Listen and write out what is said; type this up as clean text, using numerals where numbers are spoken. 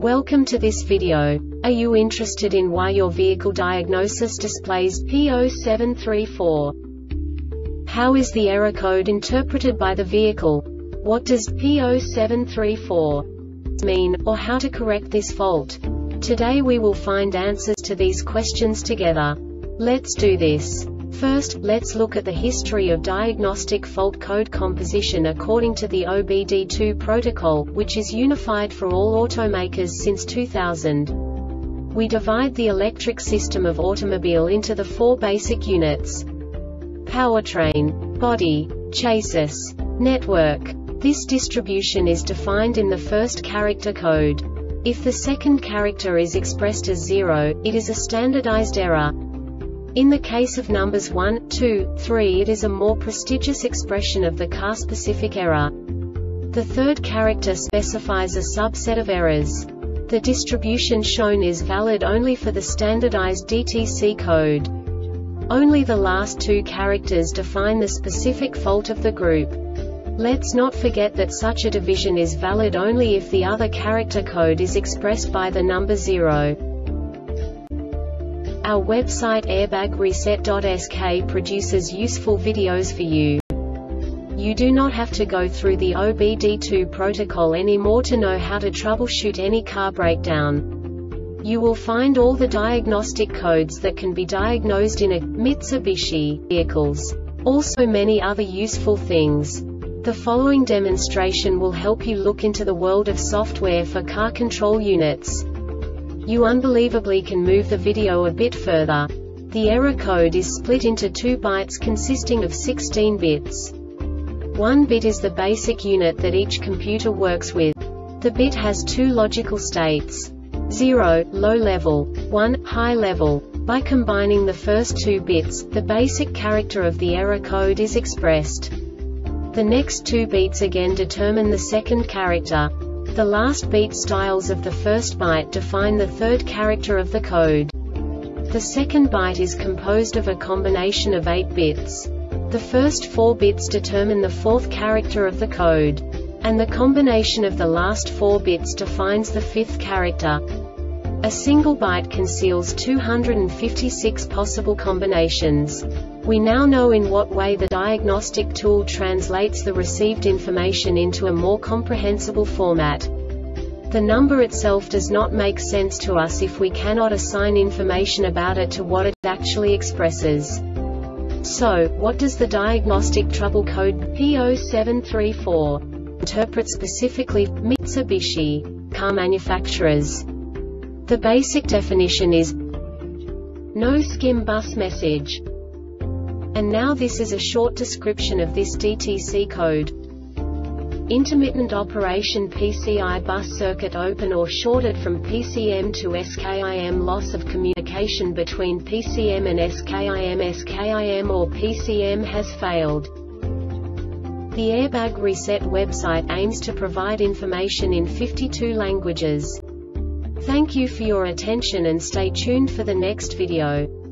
Welcome to this video. Are you interested in why your vehicle diagnosis displays P0734? How is the error code interpreted by the vehicle? What does P0734 mean, or how to correct this fault? Today we will find answers to these questions together. Let's do this. First, let's look at the history of diagnostic fault code composition according to the OBD2 protocol, which is unified for all automakers since 2000. We divide the electric system of automobile into the four basic units: powertrain, body, chassis, network. This distribution is defined in the first character code. If the second character is expressed as 0, it is a standardized error. In the case of numbers 1, 2, 3, it is a more prestigious expression of the car-specific error. The third character specifies a subset of errors. The distribution shown is valid only for the standardized DTC code. Only the last two characters define the specific fault of the group. Let's not forget that such a division is valid only if the other character code is expressed by the number 0. Our website airbagreset.sk produces useful videos for you. You do not have to go through the OBD2 protocol anymore to know how to troubleshoot any car breakdown. You will find all the diagnostic codes that can be diagnosed in a Mitsubishi vehicles. Also many other useful things. The following demonstration will help you look into the world of software for car control units. You unbelievably can move the video a bit further. The error code is split into 2 bytes consisting of 16 bits. 1 bit is the basic unit that each computer works with. The bit has 2 logical states: 0, low level, 1, high level. By combining the first 2 bits, the basic character of the error code is expressed. The next 2 beats again determine the second character. The last beat styles of the first byte define the third character of the code. The second byte is composed of a combination of 8 bits. The first 4 bits determine the fourth character of the code. And the combination of the last 4 bits defines the fifth character. A single byte conceals 256 possible combinations. We now know in what way the diagnostic tool translates the received information into a more comprehensible format. The number itself does not make sense to us if we cannot assign information about it to what it actually expresses. So, what does the diagnostic trouble code P0734 interpret specifically for Mitsubishi car manufacturers? The basic definition is no skim bus message. And now this is a short description of this DTC code. Intermittent operation PCI bus circuit open or shorted from PCM to SKIM, loss of communication between PCM and SKIM or PCM has failed. The Airbag Reset website aims to provide information in 52 languages. Thank you for your attention and stay tuned for the next video.